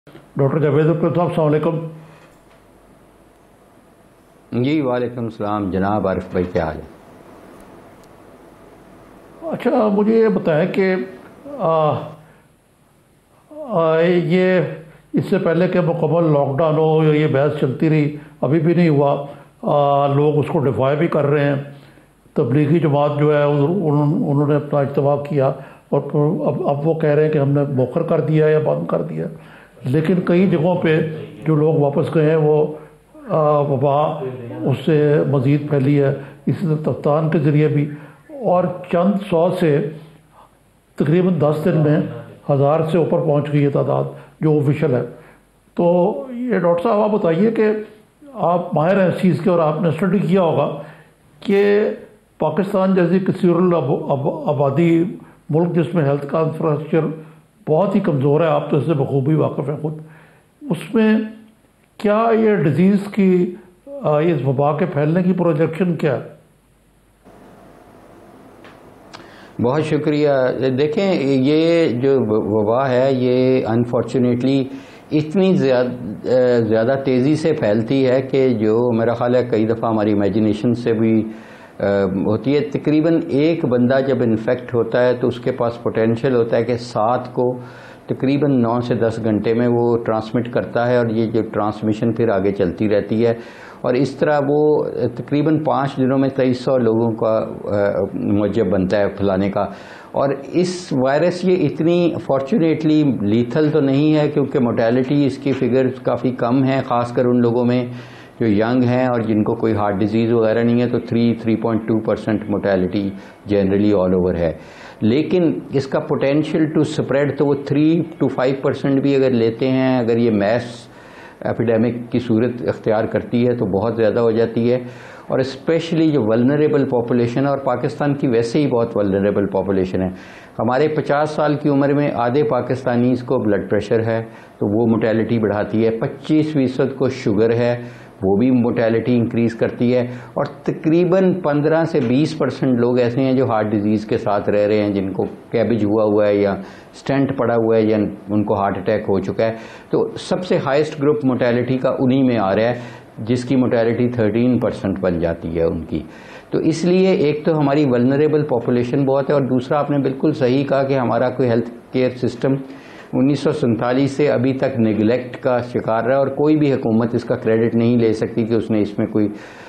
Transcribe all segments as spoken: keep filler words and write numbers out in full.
Doctor Javed अकरम साहब, अस्सलाम वालेकुम। जी वालेकुम सलाम जनाब आरिफ भाई, क्या हाल है? अच्छा, मुझे ये बताएं कि आ, आ, ये इससे पहले कि मुकम्मल लॉकडाउन हो, ये बहस चलती रही, अभी भी नहीं हुआ। आ, लोग उसको डिफाई भी कर रहे हैं। तबलीगी जमात जो है उन, उन्होंने अपना इज्तिमा किया और अब अब वो कह रहे हैं कि हमने मौखर कर दिया या बंद कर दिया। लेकिन कई जगहों पे जो लोग वापस गए हैं वो वबा उससे मज़ीद फैली है, इसी तरह तफ्तान के ज़रिए भी। और चंद सौ से तकरीबन दस दिन में हज़ार से ऊपर पहुंच गई है तादाद, जो ऑफिशियल है। तो ये डॉक्टर साहब आप बताइए कि आप माहिर हैं इस चीज़ के और आपने स्टडी किया होगा कि पाकिस्तान जैसी कसीरुल आबादी मुल्क जिसमें हेल्थ का इंफ्रास्ट्रक्चर बहुत ही कमज़ोर है, आप तो इससे बखूबी वाकिफ़ हैं खुद, उसमें क्या ये डिजीज़ की इस वबा के फैलने की प्रोजेक्शन क्या है? बहुत शुक्रिया। देखें, ये जो वबा है ये अनफॉर्चुनेटली इतनी ज़्यादा तेज़ी से फैलती है कि जो मेरा ख्याल है कई दफ़ा हमारी इमेजिनेशन से भी होती है। तकरीबन एक बंदा जब इन्फेक्ट होता है तो उसके पास पोटेंशियल होता है कि सात को तकरीबन नौ से दस घंटे में वो ट्रांसमिट करता है, और ये जो ट्रांसमिशन फिर आगे चलती रहती है, और इस तरह वो तकरीबन पाँच दिनों में तेईस सौ लोगों का मौजब बनता है फैलाने का। और इस वायरस ये इतनी फॉर्चुनेटली लीथल तो नहीं है, क्योंकि मोर्टेलिटी इसकी फिगर्स काफ़ी कम है, ख़ासकर उन लोगों में जो यंग हैं और जिनको कोई हार्ट डिजीज़ वगैरह नहीं है, तो three three point two percent mortality generally all over है। लेकिन इसका पोटेंशियल टू स्प्रेड तो वो थ्री टू फाइव परसेंट भी अगर लेते हैं, अगर ये मैस एपिडेमिक की सूरत इख्तियार करती है तो बहुत ज़्यादा हो जाती है। और स्पेशली जो वल्नरेबल पॉपुलेशन है, और पाकिस्तान की वैसे ही बहुत वल्नरेबल पॉपुलेशन है, हमारे पचास साल की उम्र में आधे पाकिस्तानीज़ को ब्लड प्रेशर है तो वो मोर्टेलिटी बढ़ाती है, पच्चीस फीसद को शुगर है वो भी मोर्टेलिटी इंक्रीज़ करती है, और तकरीबन पंद्रह से बीस परसेंट लोग ऐसे हैं जो हार्ट डिजीज़ के साथ रह रहे हैं, जिनको कैबेज हुआ हुआ है या स्टेंट पड़ा हुआ है या उनको हार्ट अटैक हो चुका है। तो सबसे हाईएस्ट ग्रुप मोर्टेलिटी का उन्हीं में आ रहा है, जिसकी मोर्टेलिटी थर्टीन परसेंट बन जाती है उनकी। तो इसलिए एक तो हमारी वल्नरेबल पॉपुलेशन बहुत है, और दूसरा आपने बिल्कुल सही कहा कि हमारा कोई हेल्थ केयर सिस्टम उन्नीस सौ सैंतालीस से अभी तक निगलेक्ट का शिकार रहा है, और कोई भी हुकूमत इसका क्रेडिट नहीं ले सकती कि उसने इसमें कोई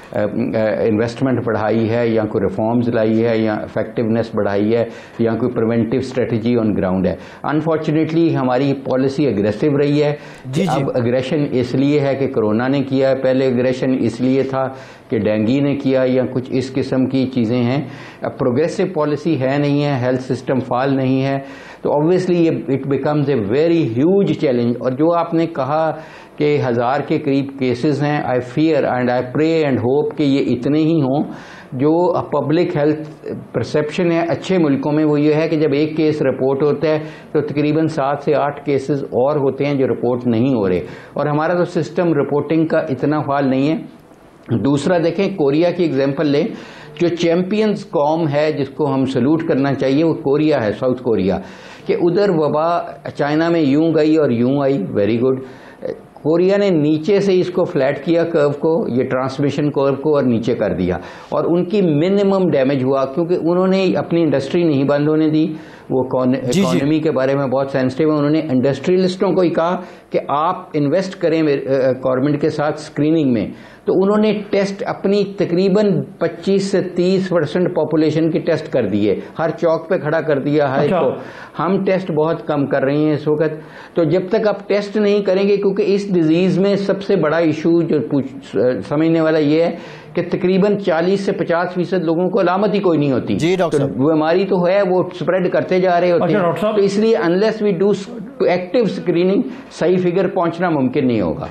इन्वेस्टमेंट बढ़ाई है या कोई रिफॉर्म्स लाई है या इफेक्टिवनेस बढ़ाई है या कोई प्रिवेंटिव स्ट्रेटजी ऑन ग्राउंड है। अनफॉर्चुनेटली हमारी पॉलिसी अग्रेसिव रही है। जी, जी। अब अग्रेशन इसलिए है कि कोरोना ने किया है, पहले अग्रेशन इसलिए था कि डेंगू ने किया, या कुछ इस किस्म की चीज़ें हैं। अब प्रोग्रेसिव पॉलिसी है नहीं है, हेल्थ सिस्टम फाल नहीं है, तो ऑब्वियसली ये it becomes a very huge challenge. और जो आपने कहा कि हज़ार के करीब केसेस हैं, I fear and I pray and hope कि ये इतने ही हों। जो पब्लिक हेल्थ परसेप्शन है अच्छे मुल्कों में वो ये है कि जब एक केस रिपोर्ट होता है तो तकरीबन सात से आठ केसेस और होते हैं जो रिपोर्ट नहीं हो रहे, और हमारा तो सिस्टम रिपोर्टिंग का इतना फाल नहीं है। दूसरा देखें, कोरिया की एग्जांपल लें, जो चैंपियंस कौम है जिसको हम सल्यूट करना चाहिए वो कोरिया है, साउथ कोरिया, कि उधर वबा चाइना में यूं गई और यूं आई, वेरी गुड। कोरिया ने नीचे से इसको फ्लैट किया कर्व को, ये ट्रांसमिशन कर्व को, और नीचे कर दिया, और उनकी मिनिमम डैमेज हुआ क्योंकि उन्होंने अपनी इंडस्ट्री नहीं बंद होने दी। वो इकोनॉमी के बारे में बहुत सेंसिटिव है। उन्होंने इंडस्ट्रियलिस्टों को ही कहा कि आप इन्वेस्ट करें गवर्नमेंट के साथ स्क्रीनिंग में, तो उन्होंने टेस्ट अपनी तकरीबन पच्चीस से तीस परसेंट पॉपुलेशन की टेस्ट कर दिए, हर चौक पे खड़ा कर दिया है। अच्छा। तो हम टेस्ट बहुत कम कर रहे हैं इस वक्त। तो जब तक आप टेस्ट नहीं करेंगे, क्योंकि इस डिजीज में सबसे बड़ा इशू जो समझने वाला ये है कि तकरीबन चालीस से पचास फीसद लोगों को अलामत ही कोई नहीं होती। जी डॉक्टर साहब, तो बीमारी तो है, वो स्प्रेड करते जा रहे होते हैं। तो इसलिए unless we do active screening सही फिगर पहुंचना मुमकिन नहीं होगा।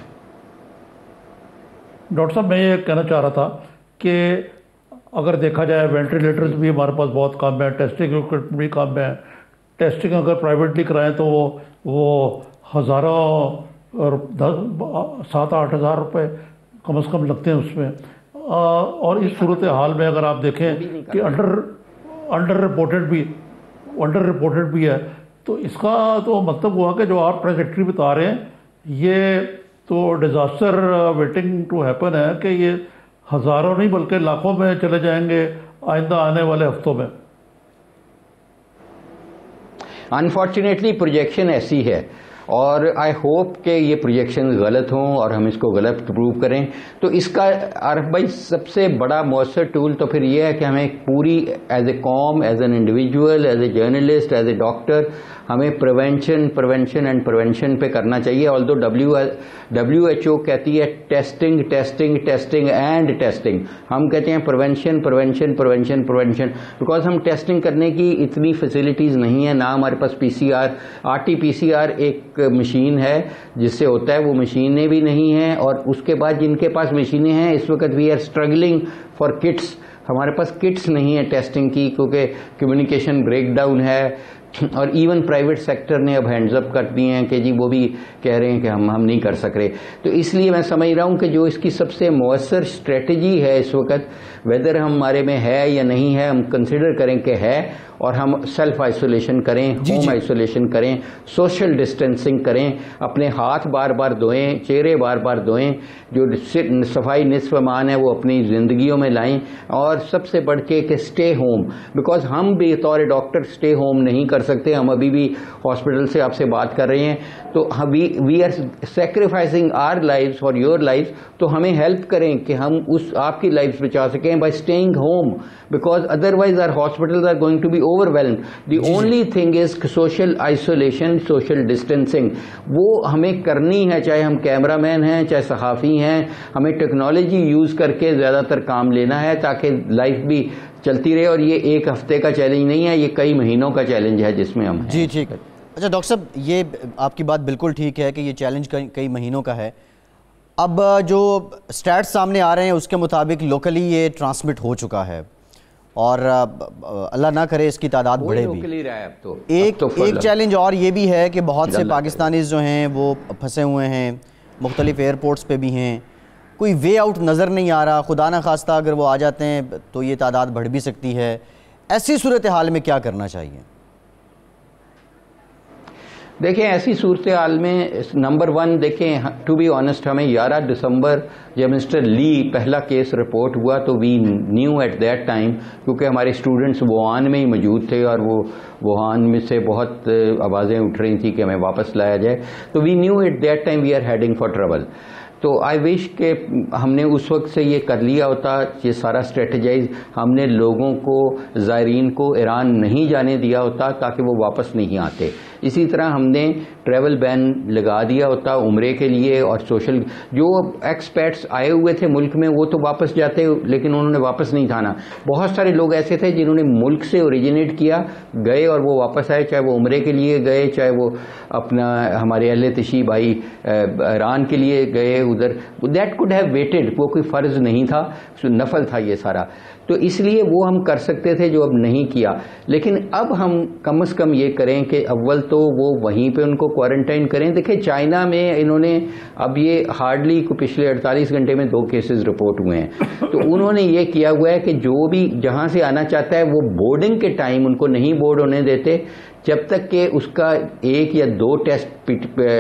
डॉक्टर साहब, मैं ये कहना चाह रहा था कि अगर देखा जाए वेंटिलेटर्स भी हमारे पास बहुत कम है, टेस्टिंग इक्विपमेंट भी कम है। टेस्टिंग अगर प्राइवेटली कराएं तो वो वो हज़ारों और दस सात आठ हज़ार रुपये कम से कम लगते हैं उसमें। आ, और इस सूरत हाल में अगर आप देखें कि अंडर अंडर रिपोर्टेड भी अंडर रिपोर्टेड भी है, तो इसका तो मतलब हुआ कि जो आप ट्रैजेक्टरी बता रहे हैं ये तो डिज़ास्टर वेटिंग टू हैपन है कि ये हज़ारों नहीं बल्कि लाखों में चले जाएंगे आइंदा आने वाले हफ्तों में। अनफॉर्चुनेटली प्रोजेक्शन ऐसी है और आई होप कि ये प्रोजेक्शन गलत हों और हम इसको गलत प्रूव करें। तो इसका आरफ भाई सबसे बड़ा मौसर टूल तो फिर ये है कि हमें पूरी एज ए कॉम, as an individual, as a journalist, as a doctor हमें प्रिवेंशन प्रिवेंशन एंड प्रिवेंशन पे करना चाहिए। Although W W H O कहती है testing testing testing and testing, हम कहते हैं prevention prevention prevention prevention, because हम टेस्टिंग करने की इतनी फैसिलिटीज़ नहीं है ना हमारे पास। P C R R T P C R एक मशीन है जिससे होता है, वो मशीनें भी नहीं हैं। और उसके बाद जिनके पास मशीनें हैं इस वक्त we are struggling for kits, हमारे पास किट्स नहीं है टेस्टिंग की क्योंकि कम्युनिकेशन ब्रेकडाउन है। और इवन प्राइवेट सेक्टर ने अब हैंड्स अप कर दिए हैं कि जी वो भी कह रहे हैं कि हम हम नहीं कर सक रहे। तो इसलिए मैं समझ रहा हूं कि जो इसकी सबसे मौसर स्ट्रेटजी है इस वक्त, वेदर हमारे में है या नहीं है, हम कंसिडर करें कि है और हम सेल्फ आइसोलेशन करें, होम आइसोलेशन करें, सोशल डिस्टेंसिंग करें, अपने हाथ बार बार धोएं, चेहरे बार बार धोएं, जो सफाई निस्फ मान है वो अपनी जिंदगियों में लाएं। और सबसे बढ़ के कि स्टे होम, बिकॉज हम भी तौर डॉक्टर स्टे होम नहीं कर सकते। हम अभी भी हॉस्पिटल से आपसे बात कर रहे हैं, तो we we are sacrificing our lives for your lives. तो हमें हेल्प करें कि हम उस आपकी लाइफ बचा सकें by staying home, because otherwise our hospitals are going to be overwhelmed. The only thing is social isolation, social distancing, वो हमें करनी है, चाहे हम कैमरामैन हैं चाहे सहाफ़ी हैं, हमें टेक्नोलॉजी यूज़ करके ज़्यादातर काम लेना है ताकि लाइफ भी चलती रहे। और ये एक हफ्ते का चैलेंज नहीं है, ये कई महीनों का चैलेंज है जिसमें हम जी ठीक है। अच्छा डॉक्टर साहब, ये आपकी बात बिल्कुल ठीक है कि ये चैलेंज कई कई महीनों का है। अब जो स्टैट्स सामने आ रहे हैं उसके मुताबिक लोकली ये ट्रांसमिट हो चुका है और अल्लाह ना करे इसकी तादाद बढ़े भी। रहा है अब तो। एक अब तो एक चैलेंज और ये भी है कि बहुत से पाकिस्तानीज़ जो हैं वो फंसे हुए हैं, मुख्तलिफ एयरपोर्ट्स पे भी हैं, कोई वे आउट नज़र नहीं आ रहा। खुदा न खास्ता अगर वो आ जाते हैं तो ये तादाद बढ़ भी सकती है। ऐसी सूरत हाल में क्या करना चाहिए? देखें ऐसी सूरत हाल में नंबर वन देखें, टू बी ऑनेस्ट, हमें ग्यारह दिसंबर जब मिस्टर ली पहला केस रिपोर्ट हुआ तो we knew at that time, क्योंकि हमारे स्टूडेंट्स वुहान में ही मौजूद थे और वो वुहान में से बहुत आवाज़ें उठ रही थी कि हमें वापस लाया जाए, तो we knew at that time we are heading for trouble. तो आई विश के हमने उस वक्त से ये कर लिया होता, ये सारा स्ट्रेटजाइज हमने लोगों को, ज़ायरीन को ईरान नहीं जाने दिया होता ताकि वो वापस नहीं आते। इसी तरह हमने ट्रैवल बैन लगा दिया होता उम्रे के लिए। और सोशल जो एक्सपर्ट्स आए हुए थे मुल्क में वो तो वापस जाते, लेकिन उन्होंने वापस नहीं जाना। बहुत सारे लोग ऐसे थे जिन्होंने मुल्क से ओरिजिनेट किया, गए और वो वापस आए, चाहे वो उम्रे के लिए गए, चाहे वो अपना हमारे अहले तशीब भाई ईरान के लिए गए उधर। दैट कुड हैव वेटेड, वो कोई फ़र्ज नहीं था, नफल था ये सारा। तो इसलिए वो हम कर सकते थे जो अब नहीं किया। लेकिन अब हम कम से कम ये करें कि अव्वल तो वो वहीं पे उनको क्वारंटाइन करें। देखिए चाइना में इन्होंने अब ये हार्डली को पिछले अड़तालीस घंटे में दो केसेस रिपोर्ट हुए हैं, तो उन्होंने ये किया हुआ है कि जो भी जहाँ से आना चाहता है वो बोर्डिंग के टाइम उनको नहीं बोर्ड होने देते जब तक कि उसका एक या दो test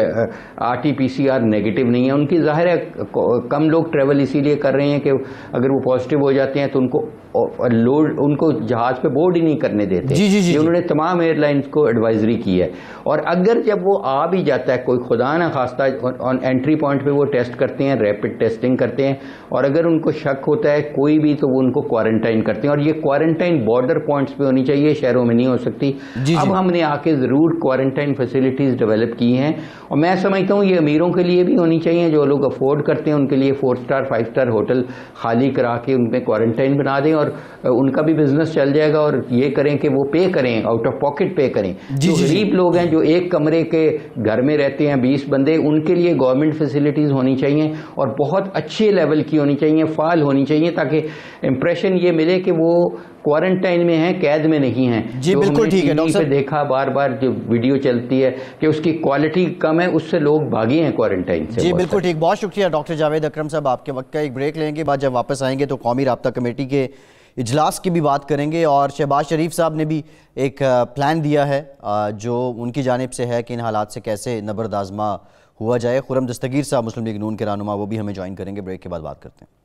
R T P C R negative नहीं है। उनकी जाहिर है कम लोग ट्रैवल इसीलिए कर रहे हैं कि अगर वो पॉजिटिव हो जाते हैं तो उनको लोड उनको जहाज पे बोर्ड ही नहीं करने देते। जी, जी, जी, ये उन्होंने तमाम एयरलाइंस को एडवाइजरी की है। और अगर जब वो आ भी जाता है कोई, खुदा ना खास्ता ऑन एंट्री पॉइंट पे वो टेस्ट करते हैं, रैपिड टेस्टिंग करते हैं, और अगर उनको शक होता है कोई भी तो वो उनको क्वारंटाइन करते हैं। और ये क्वारंटाइन बॉर्डर पॉइंट्स पे होनी चाहिए, शहरों में नहीं हो सकती। जी, अब जी। हमने आके जरूर क्वारंटाइन फैसिलिटीज डेवलप की हैं और मैं समझता हूँ ये अमीरों के लिए भी होनी चाहिए, जो लोग अफोर्ड करते हैं उनके लिए four star five star hotel खाली करा के उनमें क्वारंटाइन बना दें और उनका भी बिजनेस चल जाएगा। और ये करें कि वो पे करें, आउट ऑफ पॉकेट पे करें। जो गरीब लोग हैं जो एक कमरे के घर में रहते हैं बीस बंदे, उनके लिए गवर्नमेंट फैसिलिटीज होनी चाहिए और बहुत अच्छे लेवल की होनी चाहिए, फाल होनी चाहिए, ताकि इंप्रेशन ये मिले कि वो क्वारंटाइन में है, कैद में नहीं है। जी बिल्कुल ठीक है डॉक्टर साहब। देखा बार बार जो वीडियो चलती है कि उसकी क्वालिटी कम है, उससे लोग भागे हैं क्वारंटाइन से। जी बिल्कुल ठीक, बहुत शुक्रिया डॉक्टर जावेद अकरम साहब। आपके वक्त का एक ब्रेक लेंगे, बाद जब वापस आएंगे तो कौमी राब्ता कमेटी के इजलास की भी बात करेंगे। और शहबाज शरीफ साहब ने भी एक प्लान दिया है जो उनकी जानिब से है कि इन हालात से कैसे नबर्द आज़मा हुआ जाए। खुरम दस्तगीर साहब मुस्लिम लीग नून के रहनुमा, वो भी हमें ज्वाइन करेंगे, ब्रेक के बाद बात करते हैं।